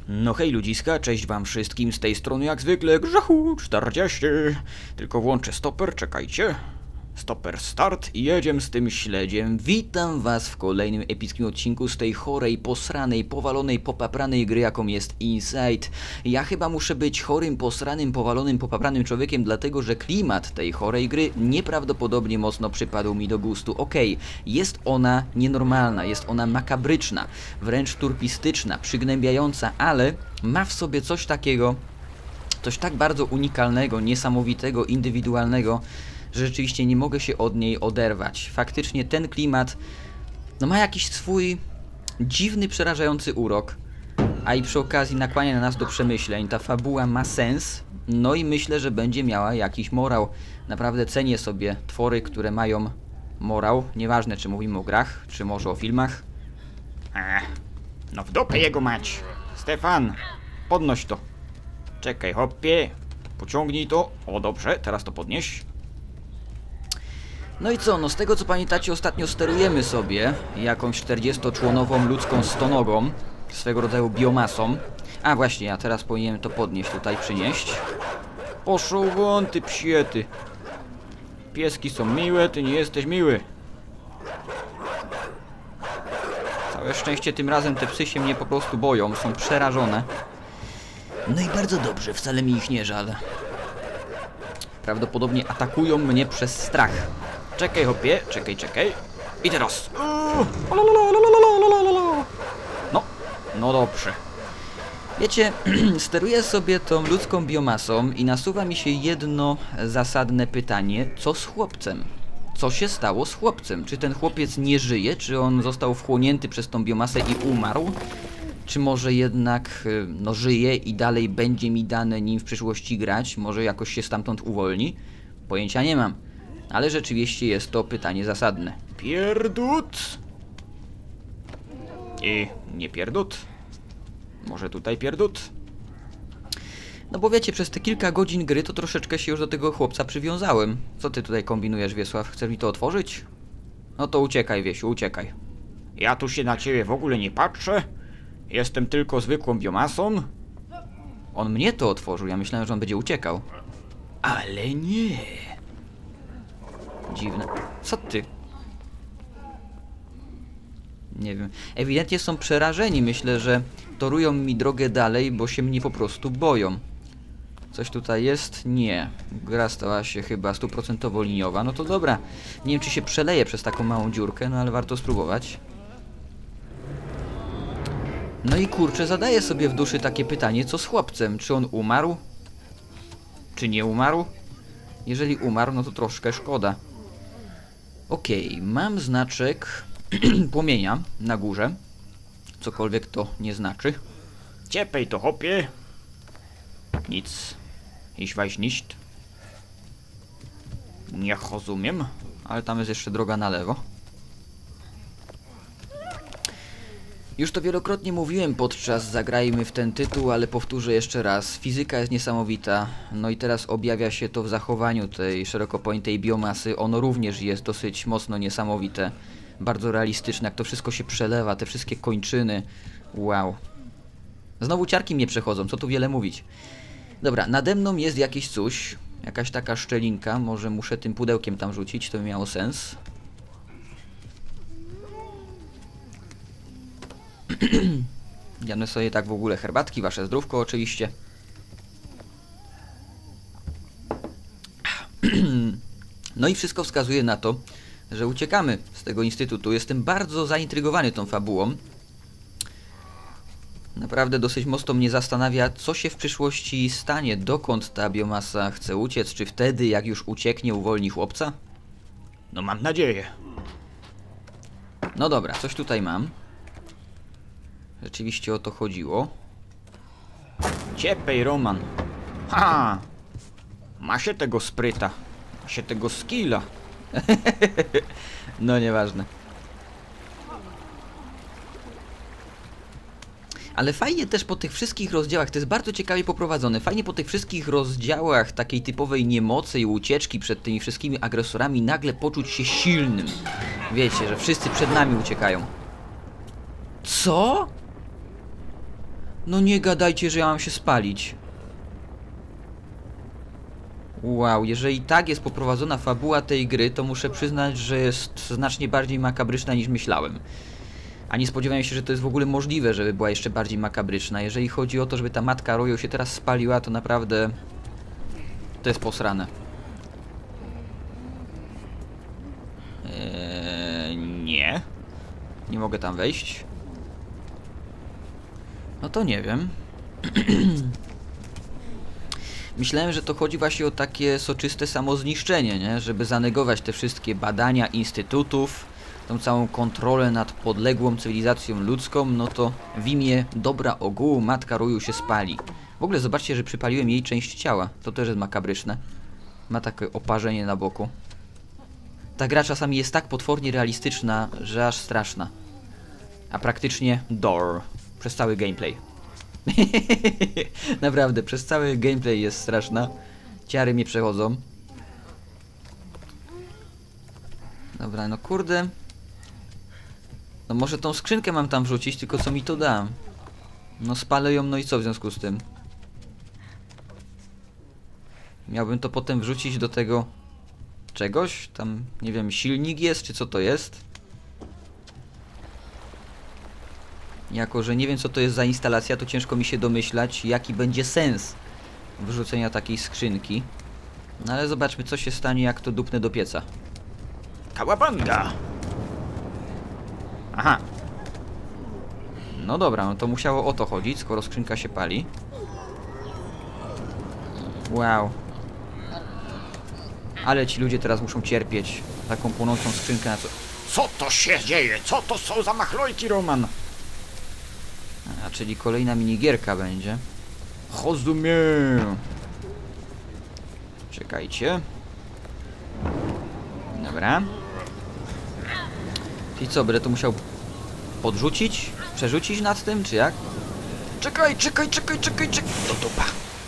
No hej ludziska, cześć wam wszystkim, z tej strony jak zwykle Grzechu 40. Tylko włączę stoper, czekajcie. Stoper start i jedziemy z tym śledziem. Witam was w kolejnym epickim odcinku z tej chorej, posranej, powalonej, popapranej gry, jaką jest Inside. Ja chyba muszę być chorym, posranym, powalonym, popapranym człowiekiem, dlatego że klimat tej chorej gry nieprawdopodobnie mocno przypadł mi do gustu. Okej, jest ona nienormalna, jest ona makabryczna, wręcz turpistyczna, przygnębiająca, ale ma w sobie coś takiego, coś tak bardzo unikalnego, niesamowitego, indywidualnego, że rzeczywiście nie mogę się od niej oderwać. Faktycznie ten klimat no ma jakiś swój dziwny, przerażający urok, a i przy okazji nakłania nas do przemyśleń. Ta fabuła ma sens, no i myślę, że będzie miała jakiś morał. Naprawdę cenię sobie twory, które mają morał, nieważne czy mówimy o grach, czy może o filmach. No w dupę jego mać. Stefan, podnoś to. Czekaj, hopie. Pociągnij to. O, dobrze, teraz to podnieś. No i co, no z tego co pamiętacie, ostatnio sterujemy sobie jakąś 40-członową ludzką stonogą, swego rodzaju biomasą. A właśnie, ja teraz powinienem to podnieść, tutaj przynieść. Poszło won, ty psiety. Pieski są miłe, ty nie jesteś miły. Całe szczęście tym razem te psy się mnie po prostu boją, są przerażone. No i bardzo dobrze, wcale mi ich nie żal. Prawdopodobnie atakują mnie przez strach. Czekaj, hopie, czekaj. I teraz. No dobrze. Wiecie, steruję sobie tą ludzką biomasą i nasuwa mi się jedno zasadne pytanie. Co z chłopcem? Co się stało z chłopcem? Czy ten chłopiec nie żyje? Czy on został wchłonięty przez tą biomasę i umarł? Czy może jednak no, żyje i dalej będzie mi dane nim w przyszłości grać? Może jakoś się stamtąd uwolni? Pojęcia nie mam. Ale rzeczywiście jest to pytanie zasadne. Pierdut. I nie pierdut. Może tutaj pierdut? No bo wiecie, przez te kilka godzin gry to troszeczkę się już do tego chłopca przywiązałem. Co ty tutaj kombinujesz, Wiesław? Chcesz mi to otworzyć? No to uciekaj, Wiesiu, uciekaj. Ja tu się na ciebie w ogóle nie patrzę. Jestem tylko zwykłą biomasą. On mnie to otworzył, ja myślałem, że on będzie uciekał. Ale nie. Dziwne. Co ty? Nie wiem. Ewidentnie są przerażeni. Myślę, że torują mi drogę dalej, bo się mnie po prostu boją. Coś tutaj jest? Nie. Gra stała się chyba 100% liniowa. No to dobra. Nie wiem, czy się przeleje przez taką małą dziurkę, no ale warto spróbować. No i kurczę, zadaję sobie w duszy takie pytanie, co z chłopcem? Czy on umarł? Czy nie umarł? Jeżeli umarł, no to troszkę szkoda. Okej, mam znaczek płomienia na górze. Cokolwiek to nie znaczy. Ciepej to hopie. Nic. Ich weiß nicht. Nie rozumiem. Ale tam jest jeszcze droga na lewo. Już to wielokrotnie mówiłem podczas Zagrajmy w ten tytuł, ale powtórzę jeszcze raz. Fizyka jest niesamowita. No i teraz objawia się to w zachowaniu tej szeroko pojętej biomasy. Ono również jest dosyć mocno niesamowite. Bardzo realistyczne, jak to wszystko się przelewa, te wszystkie kończyny. Wow. Znowu ciarki mnie przechodzą, co tu wiele mówić. Dobra, nade mną jest jakieś coś. Jakaś taka szczelinka. Może muszę tym pudełkiem tam rzucić, to by miało sens. Jadmy sobie tak w ogóle herbatki, wasze zdrówko oczywiście. No i wszystko wskazuje na to, że uciekamy z tego instytutu. Jestem bardzo zaintrygowany tą fabułą. Naprawdę dosyć mocno mnie zastanawia, co się w przyszłości stanie, dokąd ta biomasa chce uciec, czy wtedy, jak już ucieknie, uwolni chłopca? No mam nadzieję. No dobra, coś tutaj mam. Rzeczywiście o to chodziło. Ciepej, Roman. Ha! Ma się tego spryta. Ma się tego skilla. No nieważne. Ale fajnie też po tych wszystkich rozdziałach, to jest bardzo ciekawie poprowadzone, fajnie po tych wszystkich rozdziałach takiej typowej niemocy i ucieczki przed tymi wszystkimi agresorami nagle poczuć się silnym. Wiecie, że wszyscy przed nami uciekają. Co? No nie gadajcie, że ja mam się spalić. Wow, jeżeli tak jest poprowadzona fabuła tej gry, to muszę przyznać, że jest znacznie bardziej makabryczna niż myślałem. A nie spodziewałem się, że to jest w ogóle możliwe, żeby była jeszcze bardziej makabryczna. Jeżeli chodzi o to, żeby ta matka Royo się teraz spaliła, to naprawdę... to jest posrane. Nie. Nie mogę tam wejść. No to nie wiem. Myślałem, że to chodzi właśnie o takie soczyste samozniszczenie, nie? Żeby zanegować te wszystkie badania instytutów, tą całą kontrolę nad podległą cywilizacją ludzką, no to w imię dobra ogółu matka Royo się spali. W ogóle zobaczcie, że przypaliłem jej część ciała. To też jest makabryczne. Ma takie oparzenie na boku. Ta gra czasami jest tak potwornie realistyczna, że aż straszna. A praktycznie door przez cały gameplay. Naprawdę, przez cały gameplay jest straszna. Ciary mnie przechodzą. Dobra, no kurde. No może tą skrzynkę mam tam wrzucić, tylko co mi to da? No spalę ją, no i co w związku z tym? Miałbym to potem wrzucić do tego... czegoś? Tam, nie wiem, silnik jest, czy co to jest? Jako że nie wiem, co to jest za instalacja, to ciężko mi się domyślać, jaki będzie sens wrzucenia takiej skrzynki. No ale zobaczmy, co się stanie, jak to dupnę do pieca. Kałabanga! Aha. No dobra, no to musiało o to chodzić, skoro skrzynka się pali. Wow. Ale ci ludzie teraz muszą cierpieć taką płonącą skrzynkę na co... Co to się dzieje? Co to są za machlojki, Roman? A, czyli kolejna minigierka będzie. Rozumiem. Czekajcie. Dobra. Czyli co, będę to musiał podrzucić? Przerzucić nad tym, czy jak? Czekaj! To dupa.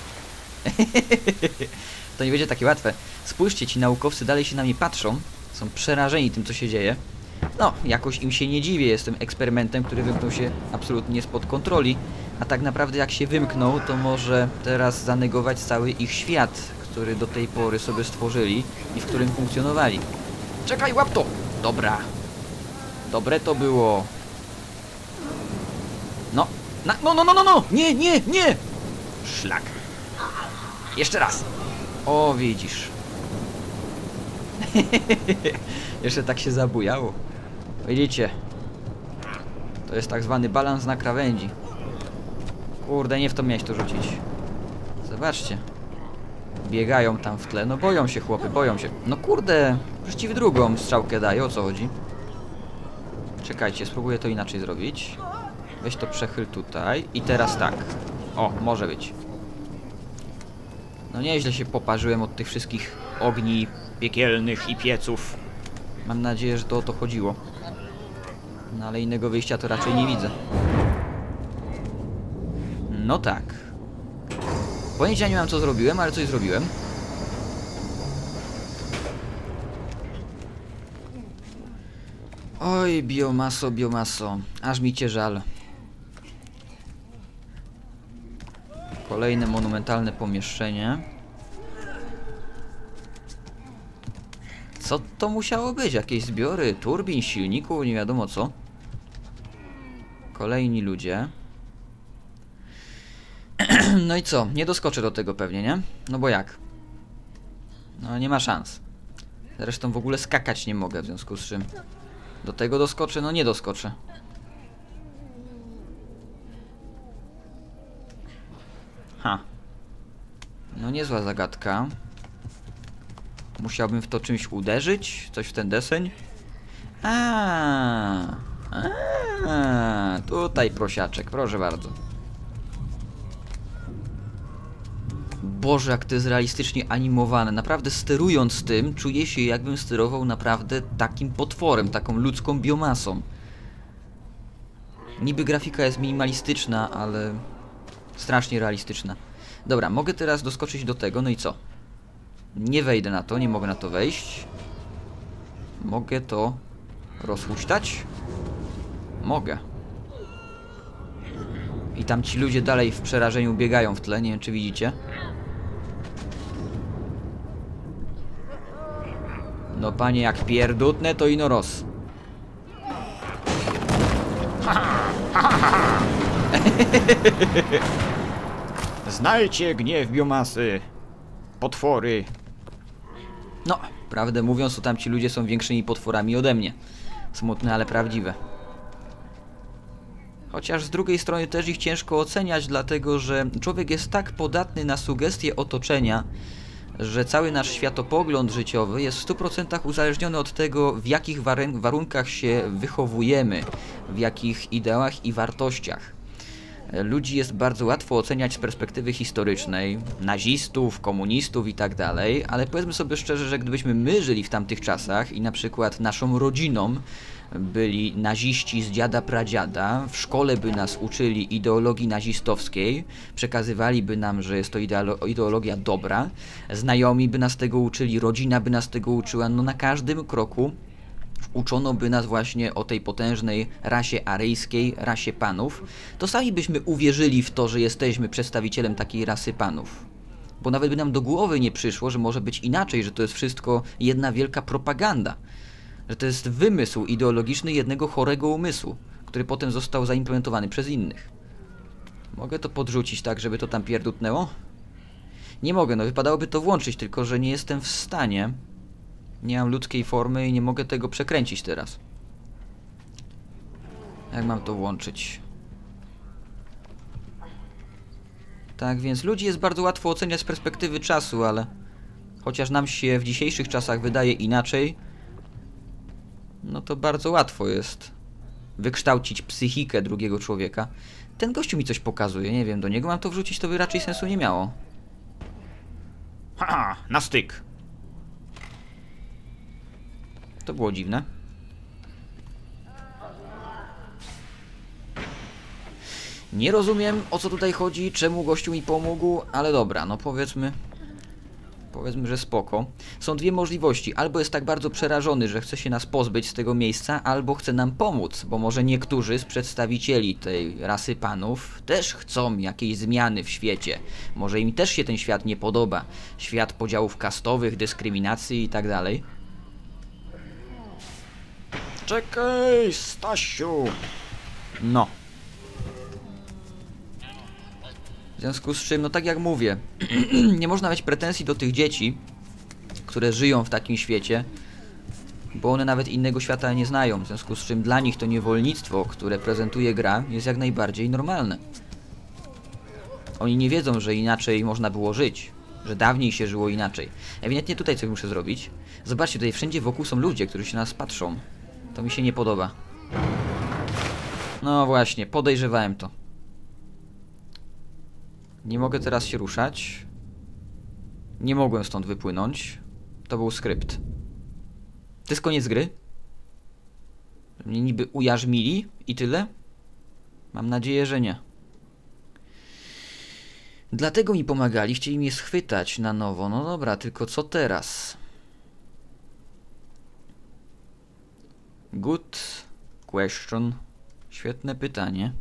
To nie będzie takie łatwe. Spójrzcie, ci naukowcy dalej się na mnie patrzą. Są przerażeni tym, co się dzieje. No, jakoś im się nie dziwię. Jestem eksperymentem, który wymknął się absolutnie spod kontroli. A tak naprawdę jak się wymknął, to może teraz zanegować cały ich świat, który do tej pory sobie stworzyli i w którym funkcjonowali. Czekaj, łap to! Dobra. Dobre to było. No. No! Nie! Szlak. Jeszcze raz. O, widzisz. Jeszcze tak się zabujało. Widzicie? To jest tak zwany balans na krawędzi. Kurde, nie w to miałeś to rzucić. Zobaczcie. Biegają tam w tle. No boją się chłopy, boją się. No kurde, przeciw drugą strzałkę daje, o co chodzi? Czekajcie, spróbuję to inaczej zrobić. Weź to przechyl tutaj. I teraz tak. O, może być. No nieźle się poparzyłem od tych wszystkich ogni piekielnych i pieców. Mam nadzieję, że to o to chodziło. No ale innego wyjścia to raczej nie widzę. No tak. Pojęcia nie mam, co zrobiłem, ale coś zrobiłem. Oj, biomaso. Aż mi cię żal. Kolejne monumentalne pomieszczenie. Co to musiało być? Jakieś zbiory turbin, silników, nie wiadomo co. Kolejni ludzie. No i co? Nie doskoczę do tego pewnie, nie? No bo jak? No nie ma szans. Zresztą w ogóle skakać nie mogę, w związku z czym do tego doskoczę? No nie doskoczę. Ha. No niezła zagadka. Musiałbym w to czymś uderzyć? Coś w ten deseń? Tutaj prosiaczek, proszę bardzo. Boże, jak to jest realistycznie animowane. Naprawdę sterując tym, czuję się, jakbym sterował naprawdę takim potworem, taką ludzką biomasą. Niby grafika jest minimalistyczna, ale strasznie realistyczna. Dobra, mogę teraz doskoczyć do tego, no i co? Nie wejdę na to, nie mogę na to wejść. Mogę to rozhuśtać? Mogę. I tam ci ludzie dalej w przerażeniu biegają w tle, nie wiem czy widzicie. No panie, jak pierdutne to ino roz. Znajcie gniew biomasy. Potwory. No, prawdę mówiąc, to tamci ludzie są większymi potworami ode mnie. Smutne, ale prawdziwe. Chociaż z drugiej strony też ich ciężko oceniać, dlatego że człowiek jest tak podatny na sugestie otoczenia, że cały nasz światopogląd życiowy jest w 100% uzależniony od tego, w jakich warunkach się wychowujemy, w jakich ideałach i wartościach. Ludzi jest bardzo łatwo oceniać z perspektywy historycznej, nazistów, komunistów i tak dalej, ale powiedzmy sobie szczerze, że gdybyśmy my żyli w tamtych czasach i na przykład naszą rodziną byli naziści z dziada pradziada, w szkole by nas uczyli ideologii nazistowskiej, przekazywaliby nam, że jest to ideologia dobra, znajomi by nas tego uczyli, rodzina by nas tego uczyła, no na każdym kroku uczono by nas właśnie o tej potężnej rasie aryjskiej, rasie panów, to sami byśmy uwierzyli w to, że jesteśmy przedstawicielem takiej rasy panów. Bo nawet by nam do głowy nie przyszło, że może być inaczej, że to jest wszystko jedna wielka propaganda. Że to jest wymysł ideologiczny jednego chorego umysłu, który potem został zaimplementowany przez innych. Mogę to podrzucić tak, żeby to tam pierdutnęło? Nie mogę, no wypadałoby to włączyć, tylko że nie jestem w stanie. Nie mam ludzkiej formy i nie mogę tego przekręcić teraz. Jak mam to włączyć? Tak więc ludzi jest bardzo łatwo oceniać z perspektywy czasu, ale chociaż nam się w dzisiejszych czasach wydaje inaczej, no to bardzo łatwo jest wykształcić psychikę drugiego człowieka. Ten gościu mi coś pokazuje, nie wiem, do niego mam to wrzucić, to by raczej sensu nie miało. Haha, na styk. To było dziwne. Nie rozumiem, o co tutaj chodzi, czemu gościu mi pomógł, ale dobra, no powiedzmy, że spoko. Są dwie możliwości. Albo jest tak bardzo przerażony, że chce się nas pozbyć z tego miejsca, albo chce nam pomóc, bo może niektórzy z przedstawicieli tej rasy panów też chcą jakiejś zmiany w świecie. Może im też się ten świat nie podoba. Świat podziałów kastowych, dyskryminacji i tak dalej. Czekaj, Stasiu. No. W związku z czym, no tak jak mówię, nie można mieć pretensji do tych dzieci, które żyją w takim świecie, bo one nawet innego świata nie znają, w związku z czym dla nich to niewolnictwo, które prezentuje gra, jest jak najbardziej normalne. Oni nie wiedzą, że inaczej można było żyć, że dawniej się żyło inaczej. Ewidentnie tutaj coś muszę zrobić. Zobaczcie, tutaj wszędzie wokół są ludzie, którzy się na nas patrzą. To mi się nie podoba. No właśnie, podejrzewałem to. Nie mogę teraz się ruszać. Nie mogłem stąd wypłynąć. To był skrypt. To jest koniec gry? Mnie niby ujarzmili i tyle? Mam nadzieję, że nie. Dlatego mi pomagali, chcieli mnie schwytać na nowo. No dobra, tylko co teraz? Good question. Świetne pytanie.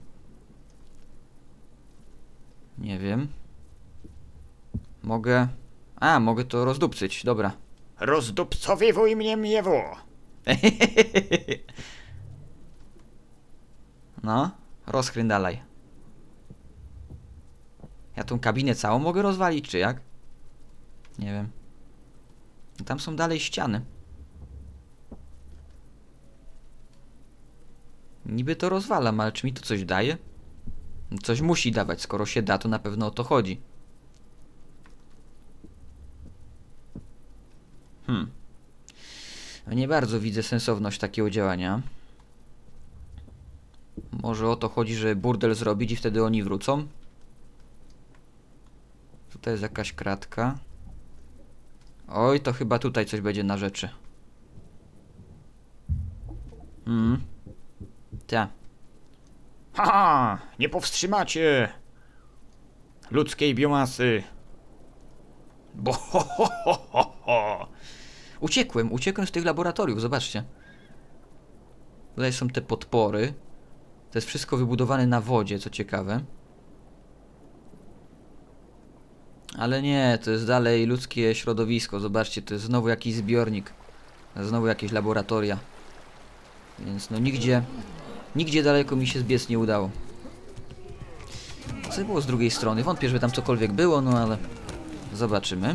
Nie wiem. Mogę... A, mogę to rozdupcyć, dobra. Rozdupcowiewuj mnie miewo. No, rozchrindalaj. Ja tą kabinę całą mogę rozwalić, czy jak? Nie wiem. Tam są dalej ściany. Niby to rozwalam, ale czy mi to coś daje? Coś musi dawać, skoro się da, to na pewno o to chodzi. Nie bardzo widzę sensowność takiego działania. Może o to chodzi, że burdel zrobić i wtedy oni wrócą? Tutaj jest jakaś kratka. Oj, to chyba tutaj coś będzie na rzeczy. Ta. Haha, nie powstrzymacie ludzkiej biomasy. Bo ho. Uciekłem z tych laboratoriów, zobaczcie. Tutaj są te podpory. To jest wszystko wybudowane na wodzie, co ciekawe. Ale nie, to jest dalej ludzkie środowisko. Zobaczcie, to jest znowu jakiś zbiornik. Znowu jakieś laboratoria. Więc no nigdzie daleko mi się zbiec nie udało. Co było z drugiej strony? Wątpię, żeby tam cokolwiek było, no ale zobaczymy.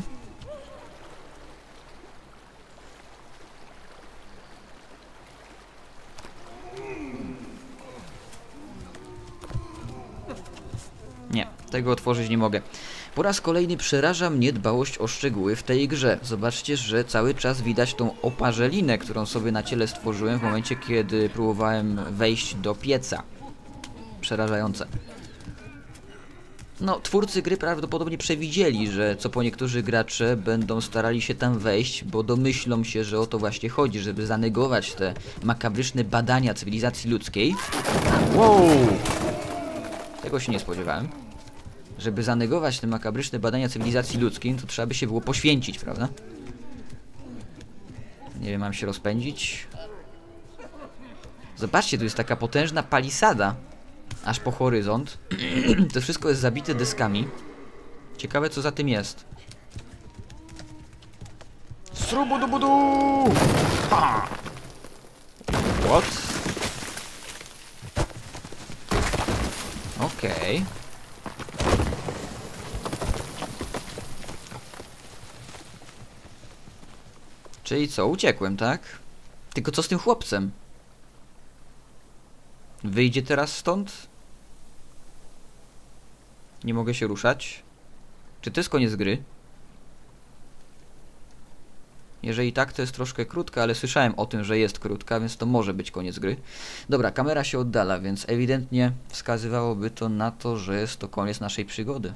Nie, tego otworzyć nie mogę. Po raz kolejny przeraża mnie dbałość o szczegóły w tej grze. Zobaczcie, że cały czas widać tą oparzelinę, którą sobie na ciele stworzyłem w momencie, kiedy próbowałem wejść do pieca. Przerażające. No, twórcy gry prawdopodobnie przewidzieli, że co po niektórzy gracze będą starali się tam wejść, bo domyślą się, że o to właśnie chodzi, żeby zanegować te makabryczne badania cywilizacji ludzkiej. Wow! Tego się nie spodziewałem. Żeby zanegować te makabryczne badania cywilizacji ludzkiej, to trzeba by się było poświęcić, prawda? Nie wiem, mam się rozpędzić. Zobaczcie, tu jest taka potężna palisada. Aż po horyzont. To wszystko jest zabite deskami. Ciekawe, co za tym jest. Srubudubudu! Ha! What? Okej. Czyli co, uciekłem, tak? Tylko co z tym chłopcem? Wyjdzie teraz stąd? Nie mogę się ruszać. Czy to jest koniec gry? Jeżeli tak, to jest troszkę krótka, ale słyszałem o tym, że jest krótka, więc to może być koniec gry. Dobra, kamera się oddala, więc ewidentnie wskazywałoby to na to, że jest to koniec naszej przygody.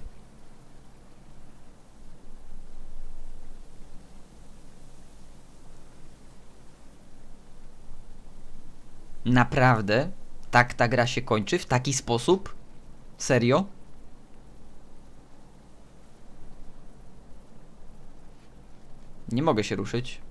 Naprawdę? Tak ta gra się kończy? W taki sposób? Serio? Nie mogę się ruszyć.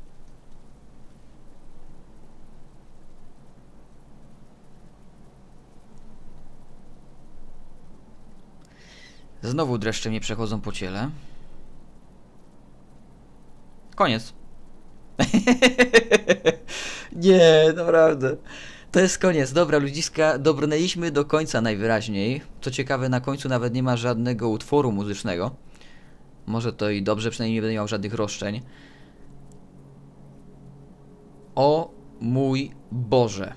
Znowu dreszcze mnie przechodzą po ciele. Koniec. Nie, naprawdę. To jest koniec. Dobra, ludziska, dobrnęliśmy do końca najwyraźniej. Co ciekawe, na końcu nawet nie ma żadnego utworu muzycznego. Może to i dobrze, przynajmniej nie będę miał żadnych roszczeń. O mój Boże.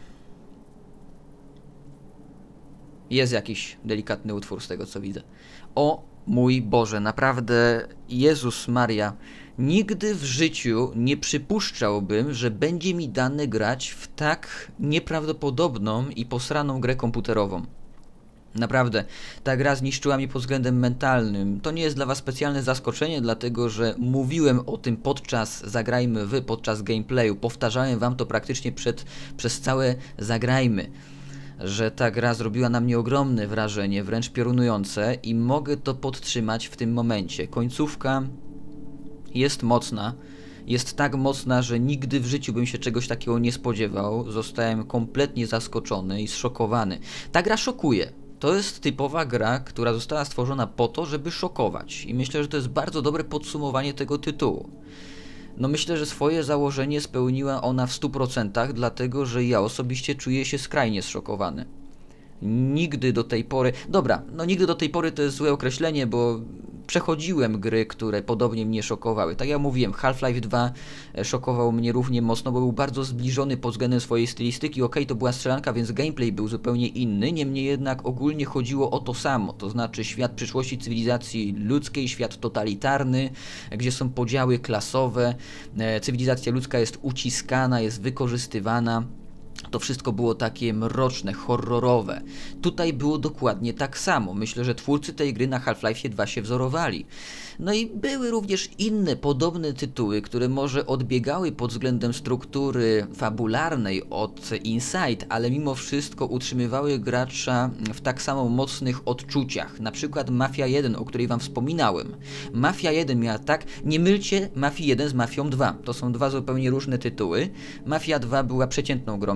Jest jakiś delikatny utwór z tego, co widzę. O mój Boże, naprawdę, Jezus Maria, nigdy w życiu nie przypuszczałbym, że będzie mi dane grać w tak nieprawdopodobną i posraną grę komputerową. Naprawdę, ta gra zniszczyła mnie pod względem mentalnym. To nie jest dla was specjalne zaskoczenie, dlatego że mówiłem o tym podczas Zagrajmy Wy, podczas gameplayu. Powtarzałem wam to praktycznie przez całe Zagrajmy, że ta gra zrobiła na mnie ogromne wrażenie, wręcz piorunujące i mogę to podtrzymać w tym momencie. Końcówka jest mocna. Jest tak mocna, że nigdy w życiu bym się czegoś takiego nie spodziewał. Zostałem kompletnie zaskoczony i zszokowany. Ta gra szokuje. To jest typowa gra, która została stworzona po to, żeby szokować. I myślę, że to jest bardzo dobre podsumowanie tego tytułu. No myślę, że swoje założenie spełniła ona w 100%, dlatego że ja osobiście czuję się skrajnie zszokowany. Nigdy do tej pory... Dobra, no nigdy do tej pory to jest złe określenie, bo przechodziłem gry, które podobnie mnie szokowały. Tak jak mówiłem, Half-Life 2 szokował mnie równie mocno, bo był bardzo zbliżony pod względem swojej stylistyki. Okej, to była strzelanka, więc gameplay był zupełnie inny, niemniej jednak ogólnie chodziło o to samo. To znaczy świat przyszłości cywilizacji ludzkiej, świat totalitarny, gdzie są podziały klasowe, cywilizacja ludzka jest uciskana, jest wykorzystywana. To wszystko było takie mroczne, horrorowe. Tutaj było dokładnie tak samo. Myślę, że twórcy tej gry na Half-Life 2 się wzorowali. No i były również inne podobne tytuły, które może odbiegały pod względem struktury fabularnej od Inside, ale mimo wszystko utrzymywały gracza w tak samo mocnych odczuciach. Na przykład Mafia 1, o której wam wspominałem. Mafia 1 miała tak... Nie mylcie Mafii 1 z Mafią 2. To są dwa zupełnie różne tytuły. Mafia 2 była przeciętną grą,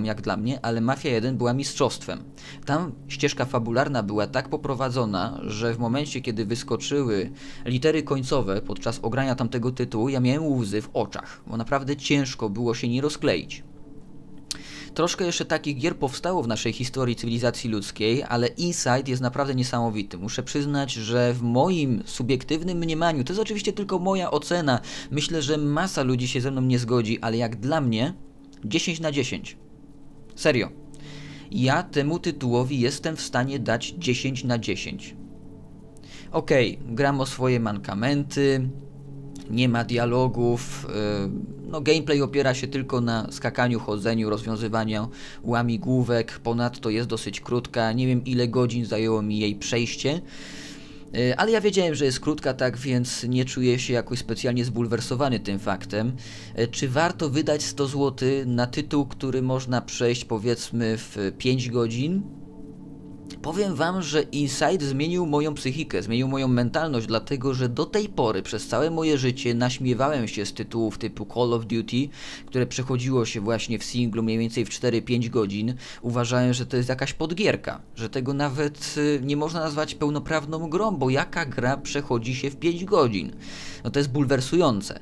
jak dla mnie, ale Mafia 1 była mistrzostwem. Tam ścieżka fabularna była tak poprowadzona, że w momencie, kiedy wyskoczyły litery końcowe podczas ogrania tamtego tytułu, ja miałem łzy w oczach, bo naprawdę ciężko było się nie rozkleić. Troszkę jeszcze takich gier powstało w naszej historii cywilizacji ludzkiej, ale Inside jest naprawdę niesamowity. Muszę przyznać, że w moim subiektywnym mniemaniu, to jest oczywiście tylko moja ocena, myślę, że masa ludzi się ze mną nie zgodzi, ale jak dla mnie 10 na 10. Serio. Ja temu tytułowi jestem w stanie dać 10 na 10. Okej, gram o swoje mankamenty, nie ma dialogów, no gameplay opiera się tylko na skakaniu, chodzeniu, rozwiązywaniu łamigłówek, ponadto jest dosyć krótka, nie wiem ile godzin zajęło mi jej przejście, ale ja wiedziałem, że jest krótka, tak więc nie czuję się jakoś specjalnie zbulwersowany tym faktem. Czy warto wydać 100 zł na tytuł, który można przejść powiedzmy w 5 godzin? Powiem wam, że Inside zmienił moją psychikę, zmienił moją mentalność, dlatego że do tej pory przez całe moje życie naśmiewałem się z tytułów typu Call of Duty, które przechodziło się właśnie w singlu mniej więcej w 4-5 godzin. Uważałem, że to jest jakaś podgierka, że tego nawet nie można nazwać pełnoprawną grą, bo jaka gra przechodzi się w 5 godzin? No to jest bulwersujące.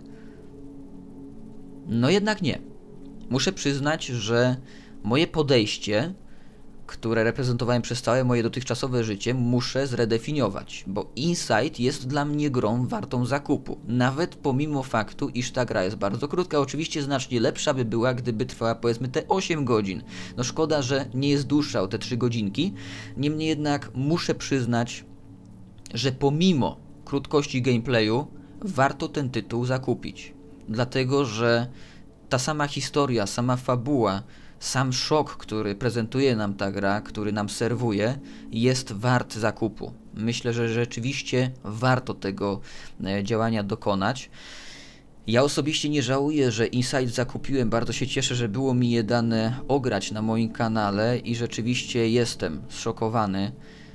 No jednak nie. Muszę przyznać, że moje podejście, które reprezentowałem przez całe moje dotychczasowe życie, muszę zredefiniować, bo Inside jest dla mnie grą wartą zakupu, nawet pomimo faktu, iż ta gra jest bardzo krótka. Oczywiście znacznie lepsza by była, gdyby trwała powiedzmy te 8 godzin. No szkoda, że nie jest dłuższa o te 3 godzinki, niemniej jednak muszę przyznać, że pomimo krótkości gameplayu warto ten tytuł zakupić, dlatego że ta sama historia, sama fabuła, sam szok, który prezentuje nam ta gra, który nam serwuje, jest wart zakupu. Myślę, że rzeczywiście warto tego działania dokonać. Ja osobiście nie żałuję, że Inside zakupiłem, bardzo się cieszę, że było mi je dane ograć na moim kanale i rzeczywiście jestem zszokowany.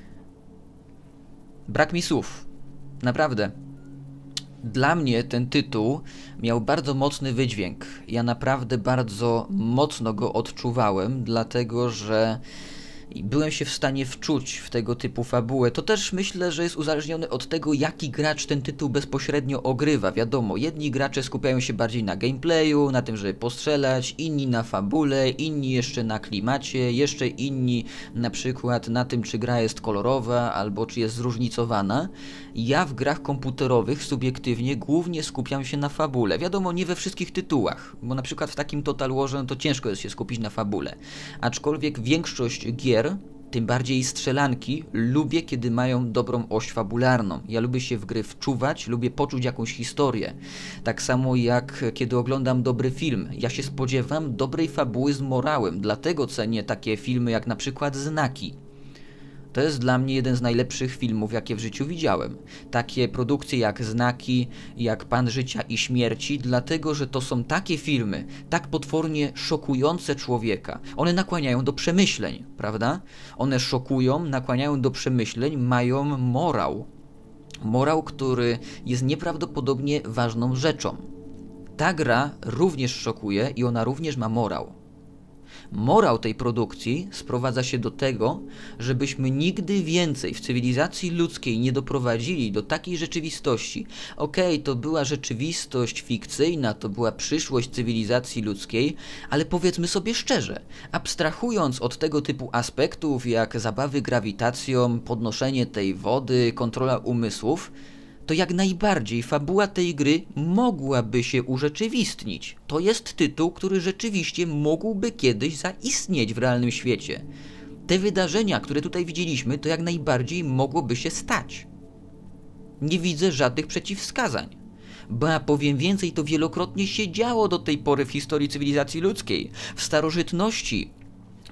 Brak mi słów. Naprawdę. Dla mnie ten tytuł miał bardzo mocny wydźwięk. Ja naprawdę bardzo mocno go odczuwałem, dlatego że byłem się w stanie wczuć w tego typu fabułę. To też myślę, że jest uzależnione od tego, jaki gracz ten tytuł bezpośrednio ogrywa. Wiadomo, jedni gracze skupiają się bardziej na gameplayu, na tym, żeby postrzelać, inni na fabule, inni jeszcze na klimacie, jeszcze inni na przykład na tym, czy gra jest kolorowa albo czy jest zróżnicowana. Ja w grach komputerowych subiektywnie głównie skupiam się na fabule. Wiadomo, nie we wszystkich tytułach, bo na przykład w takim Total Warze to ciężko jest się skupić na fabule. Aczkolwiek większość gier, tym bardziej strzelanki, lubię, kiedy mają dobrą oś fabularną. Ja lubię się w gry wczuwać, lubię poczuć jakąś historię. Tak samo jak kiedy oglądam dobry film. Ja się spodziewam dobrej fabuły z morałem, dlatego cenię takie filmy jak na przykład Znaki. To jest dla mnie jeden z najlepszych filmów, jakie w życiu widziałem. Takie produkcje jak Znaki, jak Pan Życia i Śmierci, dlatego że to są takie filmy, tak potwornie szokujące człowieka. One nakłaniają do przemyśleń, prawda? One szokują, nakłaniają do przemyśleń, mają morał. Morał, który jest nieprawdopodobnie ważną rzeczą. Ta gra również szokuje i ona również ma morał. Morał tej produkcji sprowadza się do tego, żebyśmy nigdy więcej w cywilizacji ludzkiej nie doprowadzili do takiej rzeczywistości. Okej, to była rzeczywistość fikcyjna, to była przyszłość cywilizacji ludzkiej, ale powiedzmy sobie szczerze, abstrahując od tego typu aspektów jak zabawy grawitacją, podnoszenie tej wody, kontrola umysłów, to jak najbardziej fabuła tej gry mogłaby się urzeczywistnić. To jest tytuł, który rzeczywiście mógłby kiedyś zaistnieć w realnym świecie. Te wydarzenia, które tutaj widzieliśmy, to jak najbardziej mogłoby się stać. Nie widzę żadnych przeciwwskazań. Ba, powiem więcej, to wielokrotnie się działo do tej pory w historii cywilizacji ludzkiej. W starożytności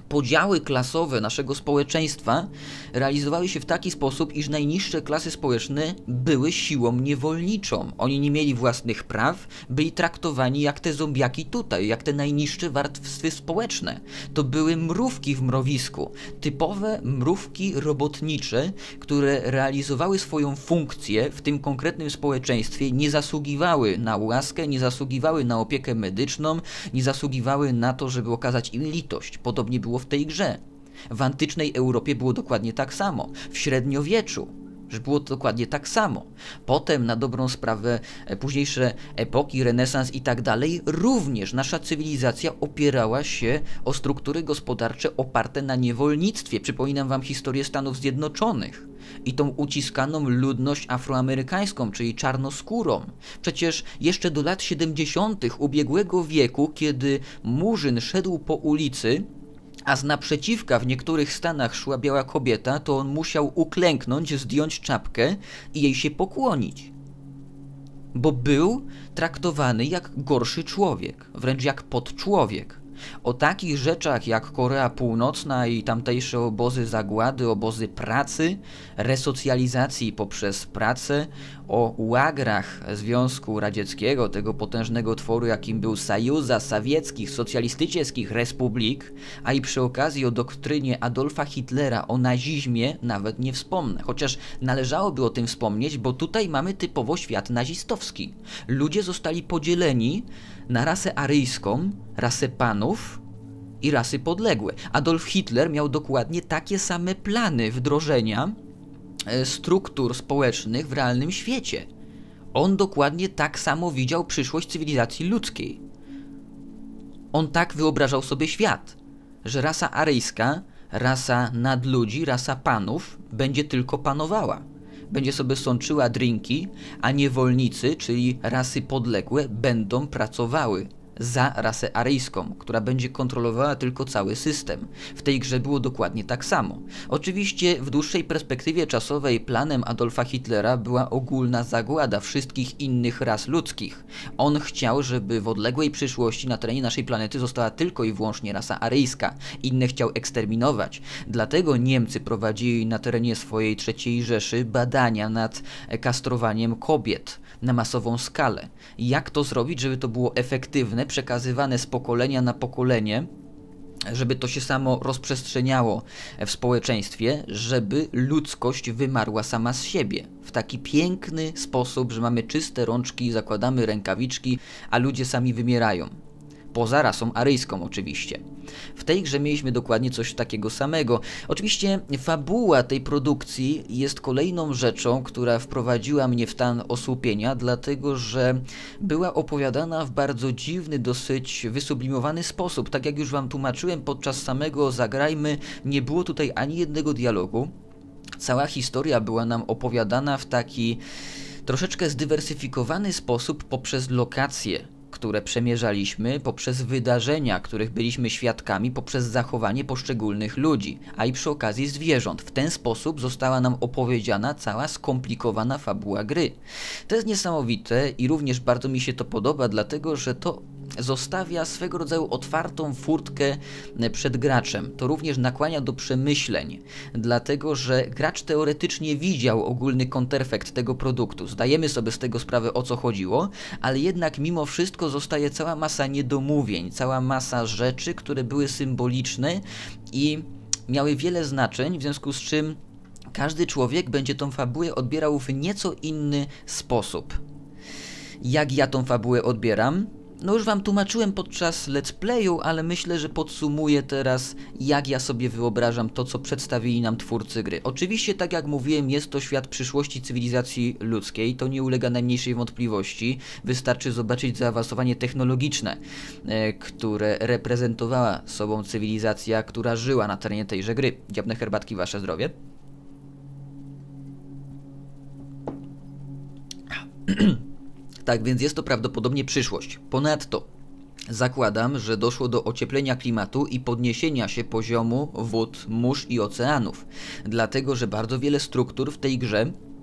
Podziały klasowe naszego społeczeństwa realizowały się w taki sposób, iż najniższe klasy społeczne były siłą niewolniczą. Oni nie mieli własnych praw, byli traktowani jak te zombiaki tutaj, jak te najniższe warstwy społeczne. To były mrówki w mrowisku, typowe mrówki robotnicze, które realizowały swoją funkcję w tym konkretnym społeczeństwie, nie zasługiwały na łaskę, nie zasługiwały na opiekę medyczną, nie zasługiwały na to, żeby okazać im litość. Podobnie było w tej grze. W antycznej Europie było dokładnie tak samo. W średniowieczu że było to dokładnie tak samo. Potem, na dobrą sprawę, późniejsze epoki, renesans i tak dalej, również nasza cywilizacja opierała się o struktury gospodarcze oparte na niewolnictwie. Przypominam wam historię Stanów Zjednoczonych i tą uciskaną ludność afroamerykańską, czyli czarnoskórą. Przecież jeszcze do lat 70. ubiegłego wieku, kiedy Murzyn szedł po ulicy, a z naprzeciwka w niektórych stanach szła biała kobieta, to on musiał uklęknąć, zdjąć czapkę i jej się pokłonić. Bo był traktowany jak gorszy człowiek, wręcz jak podczłowiek. O takich rzeczach jak Korea Północna i tamtejsze obozy zagłady, obozy pracy, resocjalizacji poprzez pracę, o łagrach Związku Radzieckiego, tego potężnego tworu, jakim był Sojuza Sowieckich Socjalistycznych Republik, a i przy okazji o doktrynie Adolfa Hitlera, o nazizmie nawet nie wspomnę. Chociaż należałoby o tym wspomnieć, bo tutaj mamy typowo świat nazistowski. Ludzie zostali podzieleni na rasę aryjską, rasę panów i rasy podległe. Adolf Hitler miał dokładnie takie same plany wdrożenia struktur społecznych w realnym świecie. On dokładnie tak samo widział przyszłość cywilizacji ludzkiej. On tak wyobrażał sobie świat, że rasa aryjska, rasa nadludzi, rasa panów będzie tylko panowała. Będzie sobie sączyła drinki, a niewolnicy, czyli rasy podległe, będą pracowały za rasę aryjską, która będzie kontrolowała tylko cały system. W tej grze było dokładnie tak samo. Oczywiście w dłuższej perspektywie czasowej planem Adolfa Hitlera była ogólna zagłada wszystkich innych ras ludzkich. On chciał, żeby w odległej przyszłości na terenie naszej planety została tylko i wyłącznie rasa aryjska. Inne chciał eksterminować. Dlatego Niemcy prowadzili na terenie swojej III Rzeszy badania nad kastrowaniem kobiet na masową skalę. Jak to zrobić, żeby to było efektywne, przekazywane z pokolenia na pokolenie, żeby to się samo rozprzestrzeniało w społeczeństwie, żeby ludzkość wymarła sama z siebie. W taki piękny sposób, że mamy czyste rączki, zakładamy rękawiczki, a ludzie sami wymierają. Poza rasą aryjską oczywiście. W tej grze mieliśmy dokładnie coś takiego samego. Oczywiście fabuła tej produkcji jest kolejną rzeczą, która wprowadziła mnie w stan osłupienia, dlatego że była opowiadana w bardzo dziwny, dosyć wysublimowany sposób. Tak jak już wam tłumaczyłem podczas samego Zagrajmy, nie było tutaj ani jednego dialogu. Cała historia była nam opowiadana w taki troszeczkę zdywersyfikowany sposób poprzez lokacje, które przemierzaliśmy, poprzez wydarzenia, których byliśmy świadkami, poprzez zachowanie poszczególnych ludzi, a i przy okazji zwierząt. W ten sposób została nam opowiedziana cała skomplikowana fabuła gry. To jest niesamowite i również bardzo mi się to podoba, dlatego że to zostawia swego rodzaju otwartą furtkę przed graczem. To również nakłania do przemyśleń, dlatego że gracz teoretycznie widział ogólny konterfekt tego produktu. Zdajemy sobie z tego sprawę, o co chodziło, ale jednak mimo wszystko zostaje cała masa niedomówień, cała masa rzeczy, które były symboliczne i miały wiele znaczeń, w związku z czym każdy człowiek będzie tą fabułę odbierał w nieco inny sposób. Jak ja tą fabułę odbieram? No już wam tłumaczyłem podczas let's playu, ale myślę, że podsumuję teraz, jak ja sobie wyobrażam to, co przedstawili nam twórcy gry. Oczywiście, tak jak mówiłem, jest to świat przyszłości cywilizacji ludzkiej, to nie ulega najmniejszej wątpliwości. Wystarczy zobaczyć zaawansowanie technologiczne, które reprezentowała sobą cywilizacja, która żyła na terenie tejże gry. Dziabne herbatki, wasze zdrowie. Tak więc jest to prawdopodobnie przyszłość. Ponadto zakładam, że doszło do ocieplenia klimatu i podniesienia się poziomu wód, mórz i oceanów. Dlatego, że bardzo wiele struktur w tej grze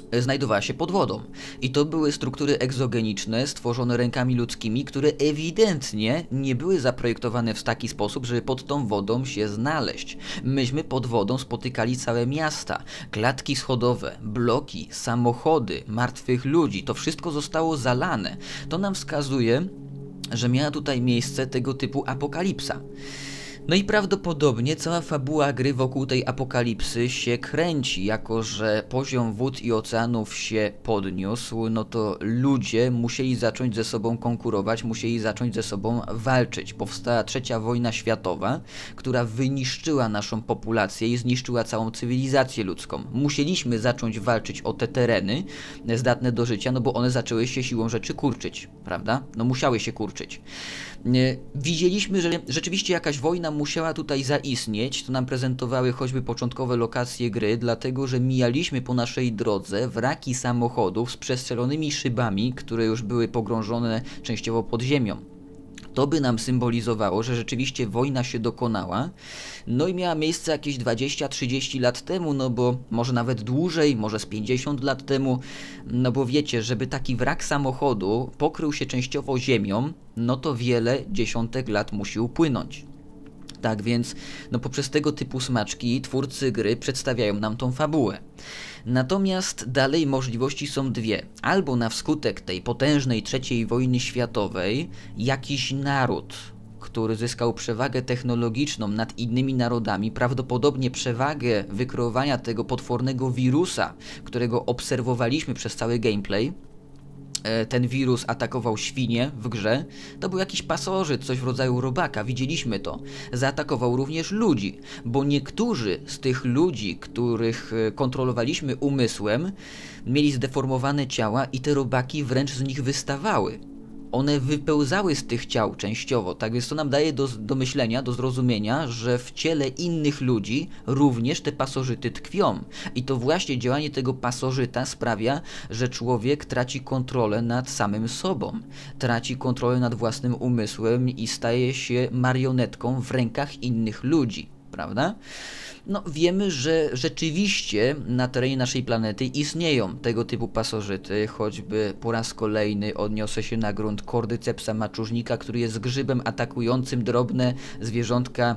znajdowała się pod wodą. I to były struktury egzogeniczne stworzone rękami ludzkimi, które ewidentnie nie były zaprojektowane w taki sposób, żeby pod tą wodą się znaleźć. Myśmy pod wodą spotykali całe miasta, klatki schodowe, bloki, samochody, martwych ludzi. To wszystko zostało zalane. To nam wskazuje, że miała tutaj miejsce tego typu apokalipsa. No i prawdopodobnie cała fabuła gry wokół tej apokalipsy się kręci, jako że poziom wód i oceanów się podniósł, no to ludzie musieli zacząć ze sobą konkurować, musieli zacząć ze sobą walczyć. Powstała trzecia wojna światowa, która wyniszczyła naszą populację i zniszczyła całą cywilizację ludzką. Musieliśmy zacząć walczyć o te tereny zdatne do życia, no bo one zaczęły się siłą rzeczy kurczyć, prawda? No musiały się kurczyć. Widzieliśmy, że rzeczywiście jakaś wojna musiała tutaj zaistnieć, to nam prezentowały choćby początkowe lokacje gry, dlatego że mijaliśmy po naszej drodze wraki samochodów z przestrzelonymi szybami, które już były pogrążone częściowo pod ziemią. To by nam symbolizowało, że rzeczywiście wojna się dokonała, no i miała miejsce jakieś 20-30 lat temu, no bo może nawet dłużej, może z 50 lat temu, no bo wiecie, żeby taki wrak samochodu pokrył się częściowo ziemią, no to wiele dziesiątek lat musi upłynąć. Tak więc, no poprzez tego typu smaczki twórcy gry przedstawiają nam tą fabułę. Natomiast dalej możliwości są dwie. Albo na wskutek tej potężnej III wojny światowej jakiś naród, który zyskał przewagę technologiczną nad innymi narodami, prawdopodobnie przewagę wykreowania tego potwornego wirusa, którego obserwowaliśmy przez cały gameplay. Ten wirus atakował świnie w grze, to był jakiś pasożyt, coś w rodzaju robaka, widzieliśmy to. Zaatakował również ludzi, bo niektórzy z tych ludzi, których kontrolowaliśmy umysłem, mieli zdeformowane ciała i te robaki wręcz z nich wystawały. One wypełzały z tych ciał częściowo, tak więc to nam daje do myślenia, do zrozumienia, że w ciele innych ludzi również te pasożyty tkwią. I to właśnie działanie tego pasożyta sprawia, że człowiek traci kontrolę nad samym sobą, traci kontrolę nad własnym umysłem i staje się marionetką w rękach innych ludzi, prawda? No wiemy, że rzeczywiście na terenie naszej planety istnieją tego typu pasożyty, choćby po raz kolejny odniosę się na grunt Cordycepsa maczużnika, który jest grzybem atakującym drobne zwierzątka,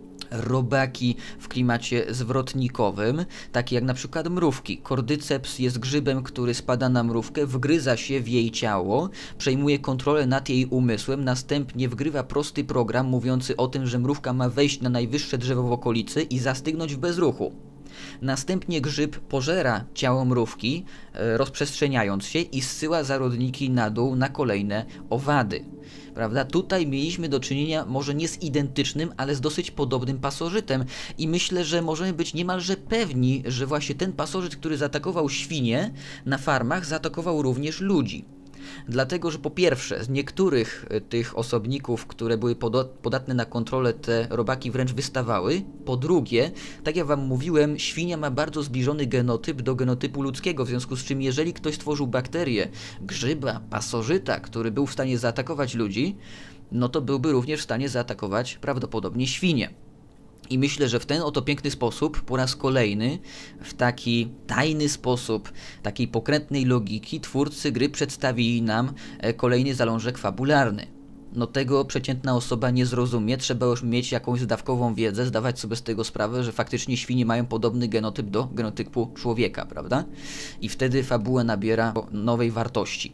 robaki w klimacie zwrotnikowym, takie jak na przykład mrówki. Cordyceps jest grzybem, który spada na mrówkę, wgryza się w jej ciało, przejmuje kontrolę nad jej umysłem, następnie wgrywa prosty program mówiący o tym, że mrówka ma wejść na najwyższe drzewo w okolicy i zastygnąć w bezruchu. Następnie grzyb pożera ciało mrówki, rozprzestrzeniając się i zsyła zarodniki na dół na kolejne owady. Prawda? Tutaj mieliśmy do czynienia może nie z identycznym, ale z dosyć podobnym pasożytem i myślę, że możemy być niemalże pewni, że właśnie ten pasożyt, który zaatakował świnie na farmach, zaatakował również ludzi. Dlatego, że po pierwsze, z niektórych tych osobników, które były podatne na kontrolę, te robaki wręcz wystawały. Po drugie, tak jak wam mówiłem, świnia ma bardzo zbliżony genotyp do genotypu ludzkiego, w związku z czym jeżeli ktoś stworzył bakterię, grzyba, pasożyta, który był w stanie zaatakować ludzi, no to byłby również w stanie zaatakować prawdopodobnie świnie. I myślę, że w ten oto piękny sposób, po raz kolejny, w taki tajny sposób, takiej pokrętnej logiki, twórcy gry przedstawili nam kolejny zalążek fabularny. No tego przeciętna osoba nie zrozumie, trzeba już mieć jakąś zdawkową wiedzę, zdawać sobie z tego sprawę, że faktycznie świnie mają podobny genotyp do genotypu człowieka, prawda? I wtedy fabuła nabiera nowej wartości.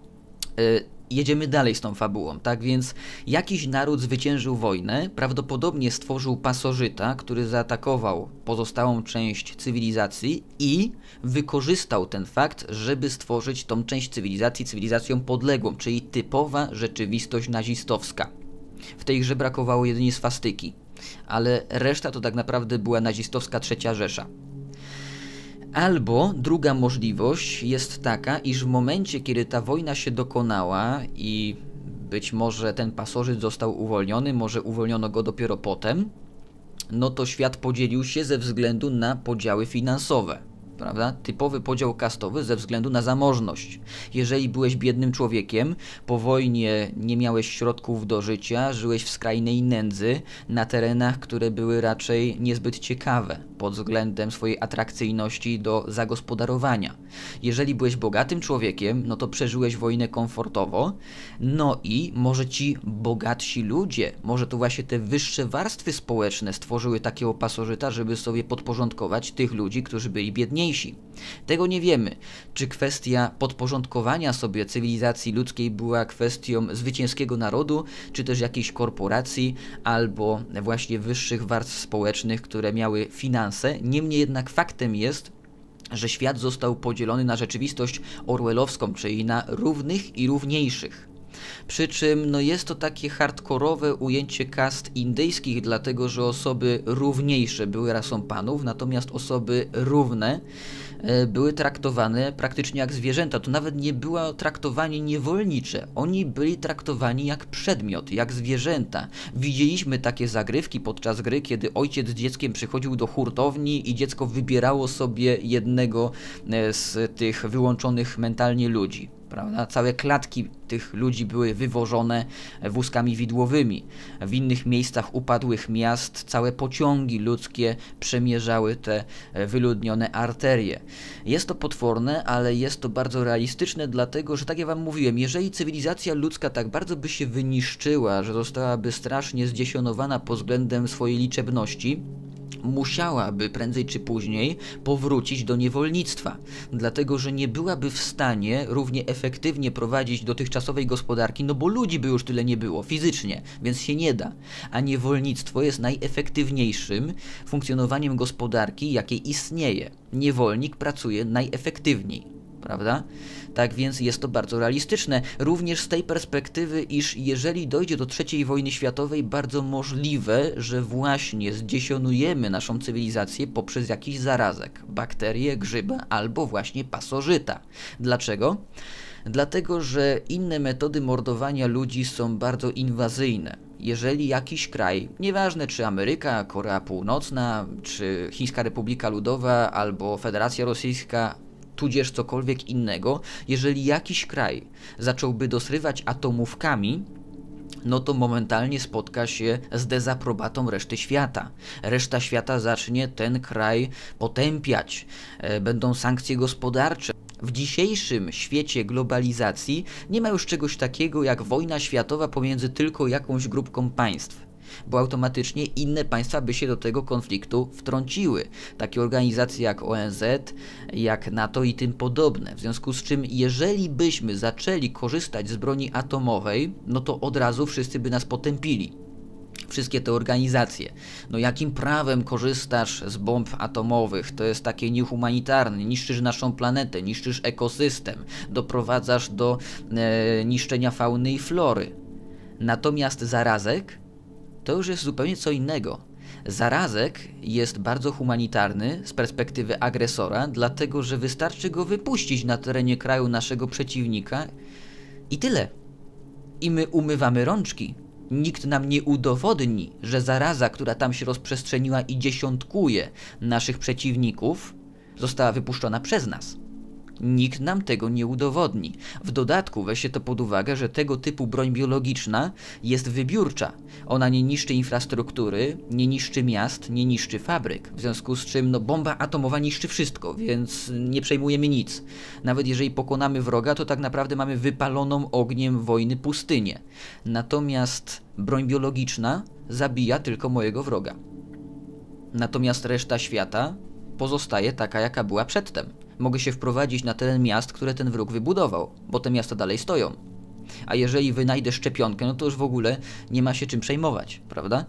Jedziemy dalej z tą fabułą, tak więc jakiś naród zwyciężył wojnę, prawdopodobnie stworzył pasożyta, który zaatakował pozostałą część cywilizacji i wykorzystał ten fakt, żeby stworzyć tą część cywilizacji cywilizacją podległą, czyli typowa rzeczywistość nazistowska. W tej grze brakowało jedynie swastyki, ale reszta to tak naprawdę była nazistowska III Rzesza. Albo druga możliwość jest taka, iż w momencie, kiedy ta wojna się dokonała i być może ten pasożyt został uwolniony, może uwolniono go dopiero potem, no to świat podzielił się ze względu na podziały finansowe. prawda? Typowy podział kastowy ze względu na zamożność. Jeżeli byłeś biednym człowiekiem, po wojnie nie miałeś środków do życia, żyłeś w skrajnej nędzy, na terenach, które były raczej niezbyt ciekawe pod względem swojej atrakcyjności do zagospodarowania. Jeżeli byłeś bogatym człowiekiem, no to przeżyłeś wojnę komfortowo, no i może ci bogatsi ludzie, może to właśnie te wyższe warstwy społeczne stworzyły takiego pasożyta, żeby sobie podporządkować tych ludzi, którzy byli biedniejsi. Tego nie wiemy. Czy kwestia podporządkowania sobie cywilizacji ludzkiej była kwestią zwycięskiego narodu, czy też jakiejś korporacji, albo właśnie wyższych warstw społecznych, które miały finanse. Niemniej jednak faktem jest, że świat został podzielony na rzeczywistość orwellowską, czyli na równych i równiejszych. Przy czym no jest to takie hardkorowe ujęcie kast indyjskich, dlatego że osoby równiejsze były rasą panów, natomiast osoby równe były traktowane praktycznie jak zwierzęta. To nawet nie było traktowanie niewolnicze. Oni byli traktowani jak przedmiot, jak zwierzęta. Widzieliśmy takie zagrywki podczas gry, kiedy ojciec z dzieckiem przychodził do hurtowni i dziecko wybierało sobie jednego z tych wyłączonych mentalnie ludzi. Prawda? Całe klatki tych ludzi były wywożone wózkami widłowymi. W innych miejscach upadłych miast całe pociągi ludzkie przemierzały te wyludnione arterie. Jest to potworne, ale jest to bardzo realistyczne, dlatego że tak jak wam mówiłem, jeżeli cywilizacja ludzka tak bardzo by się wyniszczyła, że zostałaby strasznie zdziesiąnowana pod względem swojej liczebności, musiałaby prędzej czy później powrócić do niewolnictwa, dlatego że nie byłaby w stanie równie efektywnie prowadzić dotychczasowej gospodarki, no bo ludzi by już tyle nie było fizycznie, więc się nie da. A niewolnictwo jest najefektywniejszym funkcjonowaniem gospodarki, jakie istnieje. Niewolnik pracuje najefektywniej, prawda? Tak więc jest to bardzo realistyczne, również z tej perspektywy, iż jeżeli dojdzie do III wojny światowej, bardzo możliwe, że właśnie zdziesiąnujemy naszą cywilizację poprzez jakiś zarazek, bakterię, grzyba albo właśnie pasożyta. Dlaczego? Dlatego, że inne metody mordowania ludzi są bardzo inwazyjne. Jeżeli jakiś kraj, nieważne czy Ameryka, Korea Północna, czy Chińska Republika Ludowa, albo Federacja Rosyjska, tudzież cokolwiek innego, jeżeli jakiś kraj zacząłby dosrywać atomówkami, no to momentalnie spotka się z dezaprobatą reszty świata. Reszta świata zacznie ten kraj potępiać. Będą sankcje gospodarcze. W dzisiejszym świecie globalizacji nie ma już czegoś takiego jak wojna światowa pomiędzy tylko jakąś grupką państw, bo automatycznie inne państwa by się do tego konfliktu wtrąciły. Takie organizacje jak ONZ, jak NATO i tym podobne. W związku z czym, jeżeli byśmy zaczęli korzystać z broni atomowej, no to od razu wszyscy by nas potępili. Wszystkie te organizacje. No jakim prawem korzystasz z bomb atomowych? To jest takie niehumanitarne. Niszczysz naszą planetę, niszczysz ekosystem, doprowadzasz do niszczenia fauny i flory. Natomiast zarazek to już jest zupełnie co innego. Zarazek jest bardzo humanitarny z perspektywy agresora, dlatego że wystarczy go wypuścić na terenie kraju naszego przeciwnika i tyle. I my umywamy rączki. Nikt nam nie udowodni, że zaraza, która tam się rozprzestrzeniła i dziesiątkuje naszych przeciwników, została wypuszczona przez nas. Nikt nam tego nie udowodni. W dodatku weźcie to pod uwagę, że tego typu broń biologiczna jest wybiórcza. Ona nie niszczy infrastruktury, nie niszczy miast, nie niszczy fabryk. W związku z czym bomba atomowa niszczy wszystko, więc nie przejmujemy nic. Nawet jeżeli pokonamy wroga, to tak naprawdę mamy wypaloną ogniem wojny pustynię. Natomiast broń biologiczna zabija tylko mojego wroga. Natomiast reszta świata pozostaje taka, jaka była przedtem. Mogę się wprowadzić na teren miast, które ten wróg wybudował, bo te miasta dalej stoją. A jeżeli wynajdę szczepionkę, no to już w ogóle nie ma się czym przejmować, prawda?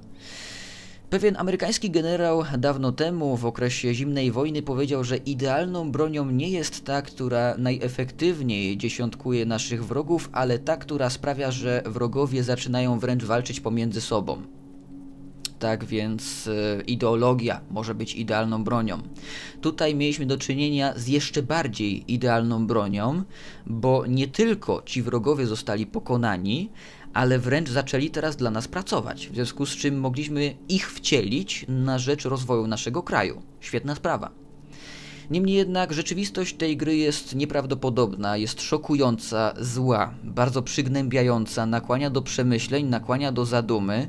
Pewien amerykański generał dawno temu, w okresie zimnej wojny, powiedział, że idealną bronią nie jest ta, która najefektywniej dziesiątkuje naszych wrogów, ale ta, która sprawia, że wrogowie zaczynają wręcz walczyć pomiędzy sobą. Tak więc ideologia może być idealną bronią. Tutaj mieliśmy do czynienia z jeszcze bardziej idealną bronią, bo nie tylko ci wrogowie zostali pokonani, ale wręcz zaczęli teraz dla nas pracować, w związku z czym mogliśmy ich wcielić na rzecz rozwoju naszego kraju. Świetna sprawa. Niemniej jednak rzeczywistość tej gry jest nieprawdopodobna, jest szokująca, zła, bardzo przygnębiająca, nakłania do przemyśleń, nakłania do zadumy.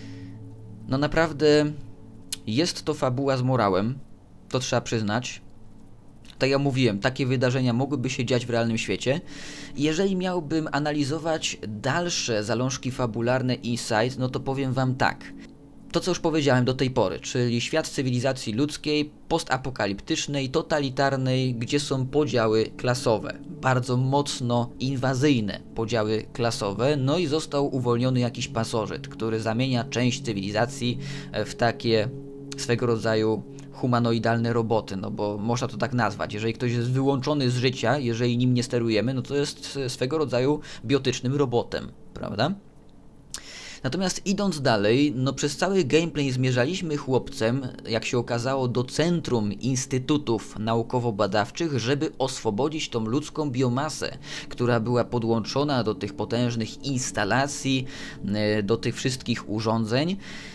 No naprawdę jest to fabuła z morałem, to trzeba przyznać. Tak jak mówiłem, takie wydarzenia mogłyby się dziać w realnym świecie. Jeżeli miałbym analizować dalsze zalążki fabularne Inside, no to powiem wam tak. To, co już powiedziałem do tej pory, czyli świat cywilizacji ludzkiej, postapokaliptycznej, totalitarnej, gdzie są podziały klasowe. Bardzo mocno inwazyjne podziały klasowe, no i został uwolniony jakiś pasożyt, który zamienia część cywilizacji w takie swego rodzaju humanoidalne roboty, no bo można to tak nazwać. Jeżeli ktoś jest wyłączony z życia, jeżeli nim nie sterujemy, no to jest swego rodzaju biotycznym robotem, prawda? Natomiast idąc dalej, no przez cały gameplay zmierzaliśmy chłopcem, jak się okazało, do centrum instytutów naukowo-badawczych, żeby oswobodzić tą ludzką biomasę, która była podłączona do tych potężnych instalacji, do tych wszystkich urządzeń.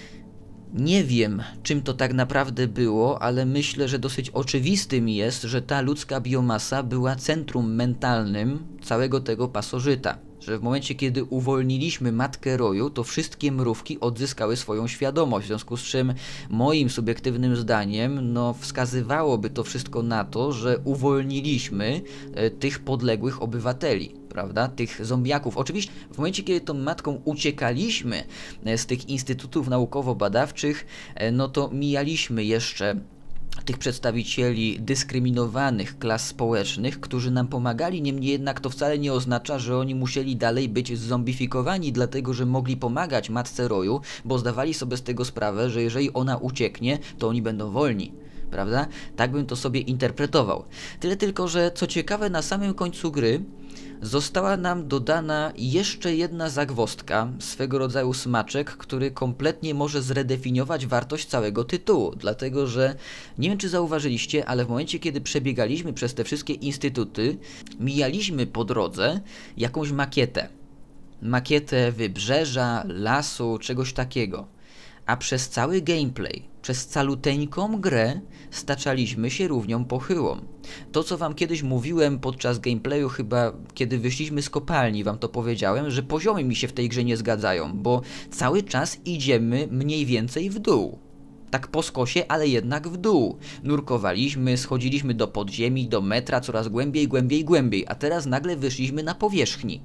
Nie wiem, czym to tak naprawdę było, ale myślę, że dosyć oczywistym jest, że ta ludzka biomasa była centrum mentalnym całego tego pasożyta. Że w momencie, kiedy uwolniliśmy matkę roju, to wszystkie mrówki odzyskały swoją świadomość, w związku z czym moim subiektywnym zdaniem wskazywałoby to wszystko na to, że uwolniliśmy tych podległych obywateli, prawda, tych zombiaków. Oczywiście w momencie, kiedy tą matką uciekaliśmy z tych instytutów naukowo-badawczych, no to mijaliśmy jeszcze tych przedstawicieli dyskryminowanych klas społecznych, którzy nam pomagali, niemniej jednak to wcale nie oznacza, że oni musieli dalej być zombifikowani, dlatego że mogli pomagać matce roju, bo zdawali sobie z tego sprawę, że jeżeli ona ucieknie, to oni będą wolni. Prawda? Tak bym to sobie interpretował. Tyle tylko, że co ciekawe, na samym końcu gry została nam dodana jeszcze jedna zagwozdka, swego rodzaju smaczek, który kompletnie może zredefiniować wartość całego tytułu. Dlatego, że nie wiem, czy zauważyliście, ale w momencie, kiedy przebiegaliśmy przez te wszystkie instytuty, mijaliśmy po drodze jakąś makietę. Makietę wybrzeża, lasu, czegoś takiego. A przez cały gameplay, przez caluteńką grę staczaliśmy się równią pochyłą. To, co wam kiedyś mówiłem podczas gameplayu, chyba kiedy wyszliśmy z kopalni, wam to powiedziałem, że poziomy mi się w tej grze nie zgadzają, bo cały czas idziemy mniej więcej w dół. Tak po skosie, ale jednak w dół. Nurkowaliśmy, schodziliśmy do podziemi, do metra, coraz głębiej, głębiej, głębiej, a teraz nagle wyszliśmy na powierzchni.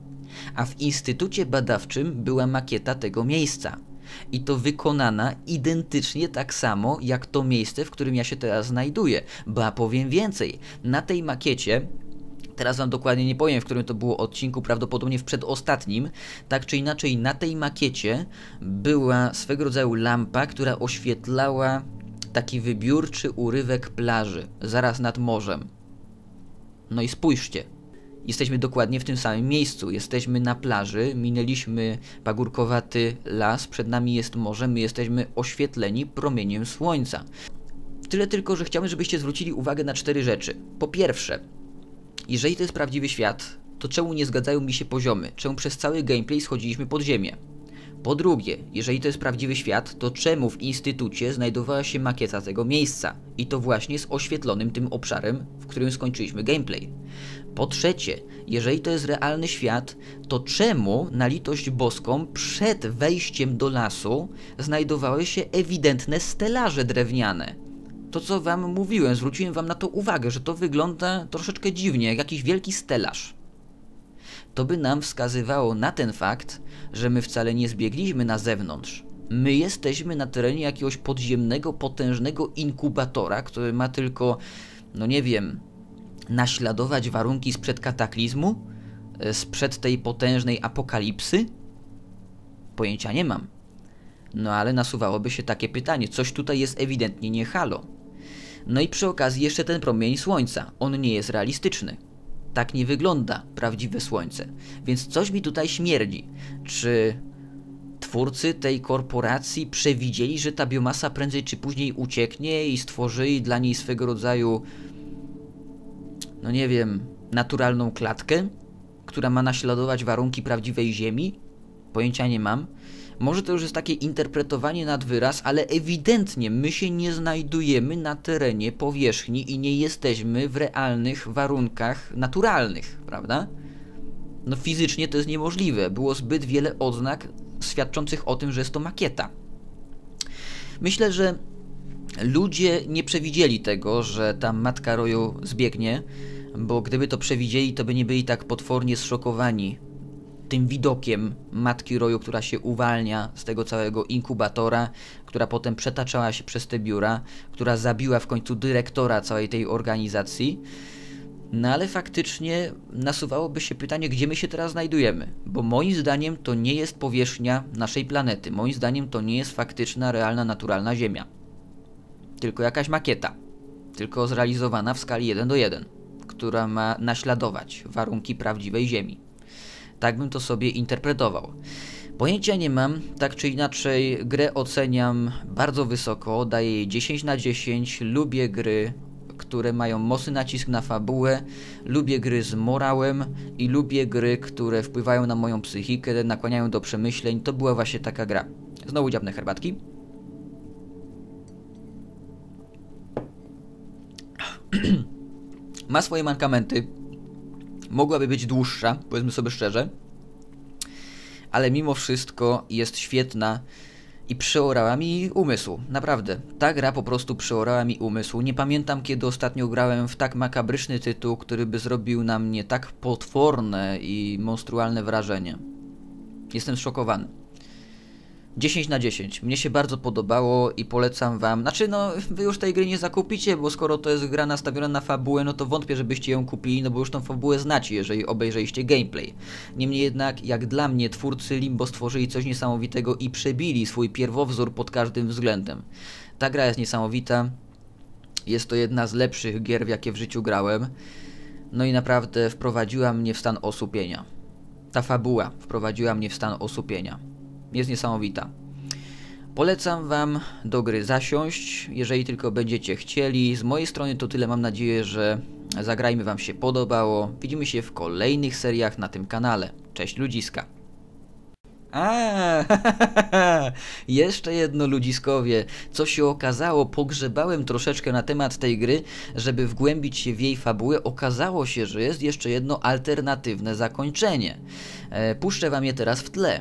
A w instytucie badawczym była makieta tego miejsca. I to wykonana identycznie tak samo jak to miejsce, w którym ja się teraz znajduję. Ba, powiem więcej, na tej makiecie, teraz wam dokładnie nie powiem, w którym to było odcinku, prawdopodobnie w przedostatnim, tak czy inaczej na tej makiecie była swego rodzaju lampa, która oświetlała taki wybiórczy urywek plaży, zaraz nad morzem. No i spójrzcie. Jesteśmy dokładnie w tym samym miejscu. Jesteśmy na plaży, minęliśmy pagórkowaty las, przed nami jest morze, my jesteśmy oświetleni promieniem słońca. Tyle tylko, że chciałbym, żebyście zwrócili uwagę na 4 rzeczy. Po pierwsze, jeżeli to jest prawdziwy świat, to czemu nie zgadzają mi się poziomy? Czemu przez cały gameplay schodziliśmy pod ziemię? Po drugie, jeżeli to jest prawdziwy świat, to czemu w instytucie znajdowała się makieta tego miejsca? I to właśnie z oświetlonym tym obszarem, w którym skończyliśmy gameplay. Po trzecie, jeżeli to jest realny świat, to czemu na litość boską przed wejściem do lasu znajdowały się ewidentne stelaże drewniane? To, co wam mówiłem, zwróciłem wam na to uwagę, że to wygląda troszeczkę dziwnie, jak jakiś wielki stelaż. To by nam wskazywało na ten fakt, że my wcale nie zbiegliśmy na zewnątrz. My jesteśmy na terenie jakiegoś podziemnego, potężnego inkubatora, który ma tylko, no nie wiem, naśladować warunki sprzed kataklizmu? Sprzed tej potężnej apokalipsy? Pojęcia nie mam. No ale nasuwałoby się takie pytanie, coś tutaj jest ewidentnie nie halo. No i przy okazji jeszcze ten promień słońca, on nie jest realistyczny. Tak nie wygląda prawdziwe słońce, więc coś mi tutaj śmierdzi. Czy twórcy tej korporacji przewidzieli, że ta biomasa prędzej czy później ucieknie i stworzyli dla niej swego rodzaju, no nie wiem, naturalną klatkę, która ma naśladować warunki prawdziwej Ziemi? Pojęcia nie mam. Może to już jest takie interpretowanie nad wyraz, ale ewidentnie my się nie znajdujemy na terenie powierzchni i nie jesteśmy w realnych warunkach naturalnych, prawda? No fizycznie to jest niemożliwe. Było zbyt wiele odznak świadczących o tym, że jest to makieta. Myślę, że ludzie nie przewidzieli tego, że ta matka Roju zbiegnie, bo gdyby to przewidzieli, to by nie byli tak potwornie zszokowani tym widokiem matki Roju, która się uwalnia z tego całego inkubatora, która potem przetaczała się przez te biura, która zabiła w końcu dyrektora całej tej organizacji. No ale faktycznie nasuwałoby się pytanie, gdzie my się teraz znajdujemy, bo moim zdaniem to nie jest powierzchnia naszej planety, moim zdaniem to nie jest faktyczna, realna, naturalna Ziemia, tylko jakaś makieta, tylko zrealizowana w skali 1:1, która ma naśladować warunki prawdziwej Ziemi. Tak bym to sobie interpretował. Pojęcia nie mam, tak czy inaczej grę oceniam bardzo wysoko, daję jej 10/10, lubię gry, które mają mocny nacisk na fabułę, lubię gry z morałem i lubię gry, które wpływają na moją psychikę, nakłaniają do przemyśleń. To była właśnie taka gra. Znowu dziabnę herbatki. Ma swoje mankamenty. Mogłaby być dłuższa, powiedzmy sobie szczerze, ale mimo wszystko jest świetna i przeorała mi umysł. Naprawdę, ta gra po prostu przeorała mi umysł. Nie pamiętam, kiedy ostatnio grałem w tak makabryczny tytuł, który by zrobił na mnie tak potworne i monstrualne wrażenie. Jestem zszokowany. 10/10. Mnie się bardzo podobało i polecam wam. Znaczy, no, wy już tej gry nie zakupicie, bo skoro to jest gra nastawiona na fabułę, no to wątpię, żebyście ją kupili, no bo już tą fabułę znacie, jeżeli obejrzeliście gameplay. Niemniej jednak, jak dla mnie, twórcy Limbo stworzyli coś niesamowitego i przebili swój pierwowzór pod każdym względem. Ta gra jest niesamowita. Jest to jedna z lepszych gier, w jakie w życiu grałem. No i naprawdę wprowadziła mnie w stan osłupienia. Ta fabuła wprowadziła mnie w stan osłupienia. Jest niesamowita. Polecam wam do gry zasiąść, jeżeli tylko będziecie chcieli. Z mojej strony to tyle, mam nadzieję, że Zagrajmy wam się podobało. Widzimy się w kolejnych seriach na tym kanale. Cześć ludziska. Jeszcze jedno ludziskowie. Co się okazało, pogrzebałem troszeczkę na temat tej gry, żeby wgłębić się w jej fabułę. Okazało się, że jest jeszcze jedno alternatywne zakończenie. Puszczę wam je teraz w tle.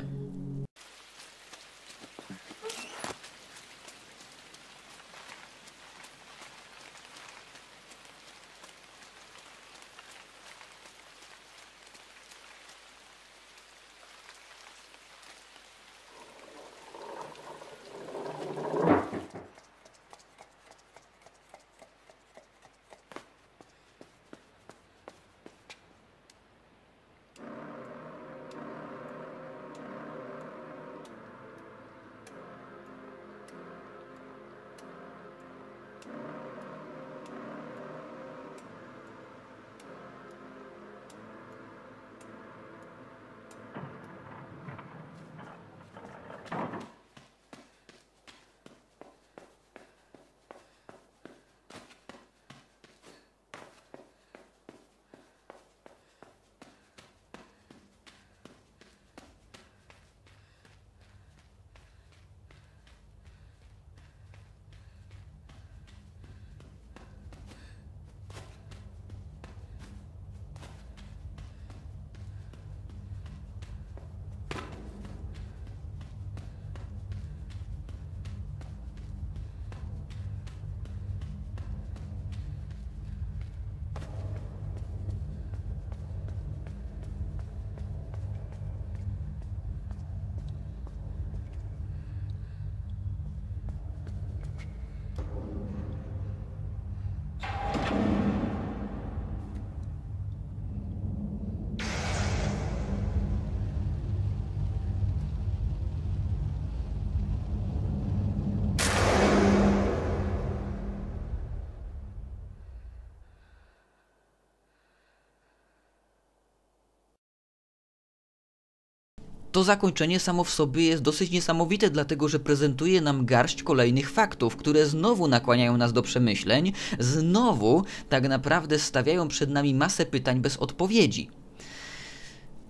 To zakończenie samo w sobie jest dosyć niesamowite, dlatego że prezentuje nam garść kolejnych faktów, które znowu nakłaniają nas do przemyśleń, znowu tak naprawdę stawiają przed nami masę pytań bez odpowiedzi.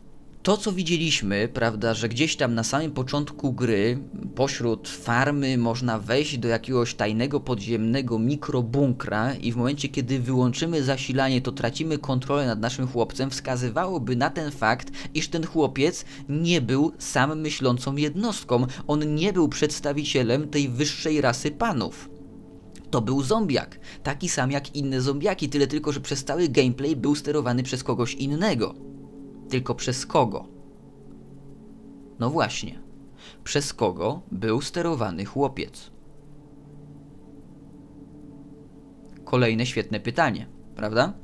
To, co widzieliśmy, prawda, że gdzieś tam na samym początku gry, pośród farmy można wejść do jakiegoś tajnego podziemnego mikrobunkra i w momencie, kiedy wyłączymy zasilanie, to tracimy kontrolę nad naszym chłopcem, wskazywałoby na ten fakt, iż ten chłopiec nie był sam myślącą jednostką. On nie był przedstawicielem tej wyższej rasy panów. To był zombiak, taki sam jak inne zombiaki, tyle tylko, że przez cały gameplay był sterowany przez kogoś innego. Tylko przez kogo? No właśnie, przez kogo był sterowany chłopiec? Kolejne świetne pytanie, prawda?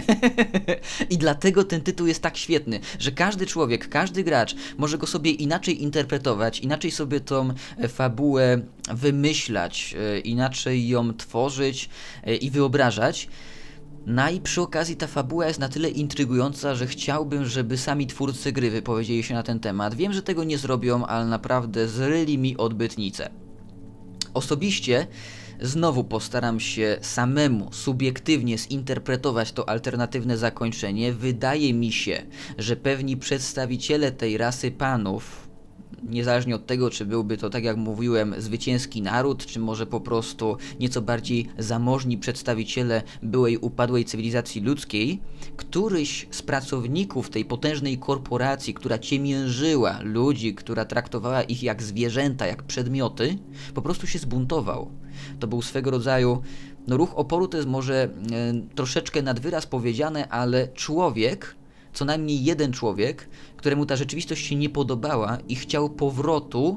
I dlatego ten tytuł jest tak świetny, że każdy człowiek, każdy gracz może go sobie inaczej interpretować, inaczej sobie tą fabułę wymyślać, inaczej ją tworzyć i wyobrażać. No i przy okazji ta fabuła jest na tyle intrygująca, że chciałbym, żeby sami twórcy gry wypowiedzieli się na ten temat. Wiem, że tego nie zrobią, ale naprawdę zryli mi odbytnicę. Osobiście znowu postaram się samemu, subiektywnie zinterpretować to alternatywne zakończenie. Wydaje mi się, że pewni przedstawiciele tej rasy panów, niezależnie od tego, czy byłby to, tak jak mówiłem, zwycięski naród, czy może po prostu nieco bardziej zamożni przedstawiciele byłej upadłej cywilizacji ludzkiej, któryś z pracowników tej potężnej korporacji, która ciemiężyła ludzi, która traktowała ich jak zwierzęta, jak przedmioty, po prostu się zbuntował. To był swego rodzaju, no ruch oporu to jest może troszeczkę nad wyraz powiedziane, ale człowiek, co najmniej jeden człowiek, któremu ta rzeczywistość się nie podobała i chciał powrotu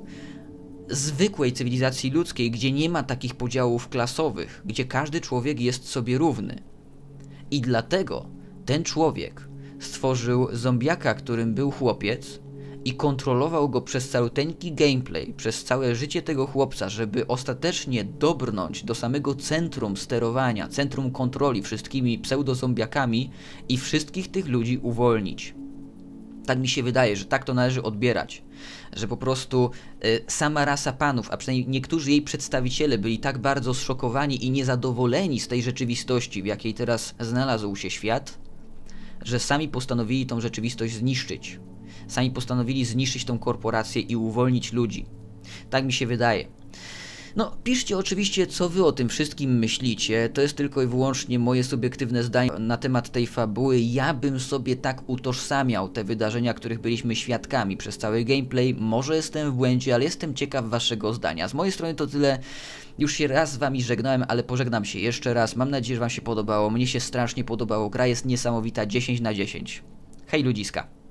zwykłej cywilizacji ludzkiej, gdzie nie ma takich podziałów klasowych, gdzie każdy człowiek jest sobie równy. I dlatego ten człowiek stworzył zombiaka, którym był chłopiec i kontrolował go przez caluteńki gameplay, przez całe życie tego chłopca, żeby ostatecznie dobrnąć do samego centrum sterowania, centrum kontroli wszystkimi pseudozombiakami i wszystkich tych ludzi uwolnić. Tak mi się wydaje, że tak to należy odbierać, że po prostu sama rasa panów, a przynajmniej niektórzy jej przedstawiciele byli tak bardzo zszokowani i niezadowoleni z tej rzeczywistości, w jakiej teraz znalazł się świat, że sami postanowili tą rzeczywistość zniszczyć. Sami postanowili zniszczyć tą korporację i uwolnić ludzi. Tak mi się wydaje. No, piszcie oczywiście, co wy o tym wszystkim myślicie. To jest tylko i wyłącznie moje subiektywne zdanie na temat tej fabuły. Ja bym sobie tak utożsamiał te wydarzenia, których byliśmy świadkami przez cały gameplay. Może jestem w błędzie, ale jestem ciekaw waszego zdania. Z mojej strony to tyle. Już się raz z wami żegnałem, ale pożegnam się jeszcze raz. Mam nadzieję, że wam się podobało. Mnie się strasznie podobało. Gra jest niesamowita, 10 na 10. Hej ludziska.